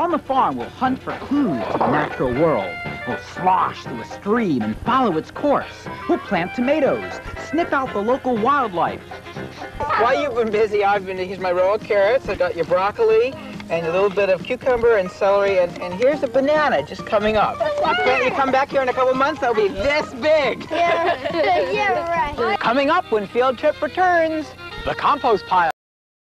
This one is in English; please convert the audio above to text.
On the farm, we'll hunt for clues to the natural world. We'll slosh through a stream and follow its course. We'll plant tomatoes, sniff out the local wildlife. While you've been busy, I've been, here's my row of carrots. I've got your broccoli and a little bit of cucumber and celery, and here's a banana just coming up. When you come back here in a couple months, they'll be this big. Yeah, yeah, right. Coming up when Field Trip returns, the compost pile.